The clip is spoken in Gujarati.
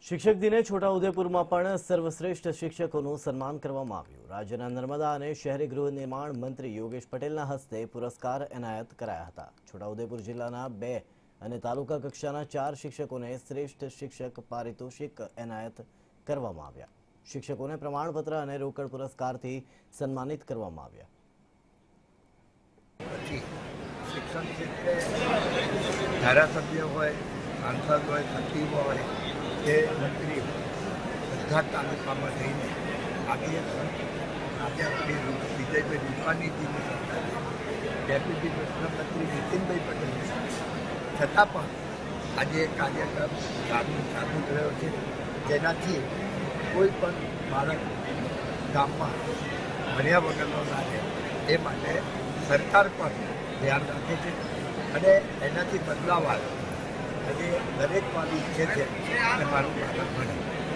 શિક્ષક દિને છોટાઉદેપુરમાં પણ સર્વશ્રેષ્ઠ શિક્ષકોનું સન્માન કરવામાં આવ્યું। રાજ્યના નર્મદા અને શહેરી ગૃહ નિર્માણ મંત્રી યોગેશ પટેલના હસ્તે પુરસ્કાર એનાયત કરાયા હતા। છોટાઉદેપુર જિલ્લાના 2 અને તાલુકા કક્ષાના 4 શિક્ષકોને શ્રેષ્ઠ શિક્ષક પારિતોષિક એનાયત કરવામાં આવ્યા। શિક્ષકોને પ્રમાણપત્ર અને રોકડ પુરસ્કારથી સન્માનિત કરવામાં આવ્યા। શિક્ષણ ક્ષેત્રે ધારાસભ્ય હોય, સાંસદ હોય, સચિવ હોય કે મંત્રી બધા તાલુકામાં જઈને આજે વિજયભાઈ રૂપાણીજીની સરકાર, ડેપ્યુટી પ્રધાનમંત્રી નીતિનભાઈ પટેલ છતાં પણ આજે કાર્યક્રમ ચાલુ રહ્યો છે, જેનાથી કોઈ પણ બાળક ગામમાં ભણ્યા વગરનો ના રહે એ માટે સરકાર પણ ધ્યાન રાખે છે અને એનાથી બદલાવ આવે અને દરેક વાલી ઈચ્છે છે કે મારું બાળક ભણે।